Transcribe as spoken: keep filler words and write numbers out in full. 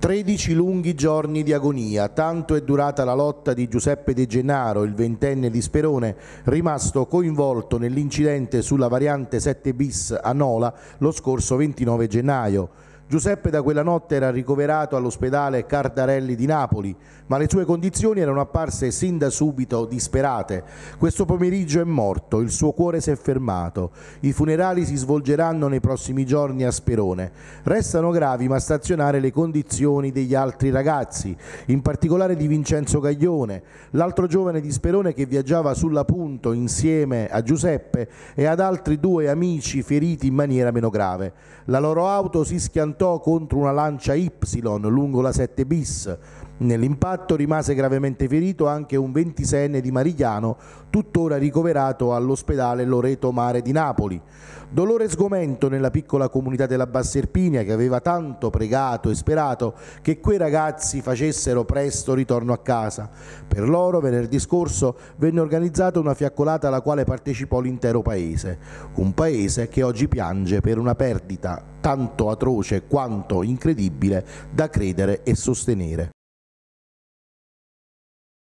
tredici lunghi giorni di agonia, tanto è durata la lotta di Giuseppe De Gennaro, il ventenne di Sperone, rimasto coinvolto nell'incidente sulla variante sette bis a Nola lo scorso ventinove gennaio. Giuseppe da quella notte era ricoverato all'ospedale Cardarelli di Napoli, ma le sue condizioni erano apparse sin da subito disperate. Questo pomeriggio è morto, il suo cuore si è fermato. I funerali si svolgeranno nei prossimi giorni a Sperone. Restano gravi ma stazionarie le condizioni degli altri ragazzi, in particolare di Vincenzo Gaglione, l'altro giovane di Sperone che viaggiava sulla Punto insieme a Giuseppe e ad altri due amici feriti in maniera meno grave. La loro auto si schiantò contro una Lancia Y lungo la sette bis. Nell'impatto rimase gravemente ferito anche un ventiseienne di Marigliano, tuttora ricoverato all'ospedale Loreto Mare di Napoli. Dolore e sgomento nella piccola comunità della Bassa Irpinia che aveva tanto pregato e sperato che quei ragazzi facessero presto ritorno a casa. Per loro venerdì scorso venne organizzata una fiaccolata alla quale partecipò l'intero paese. Un paese che oggi piange per una perdita tanto atroce quanto incredibile da credere e sostenere.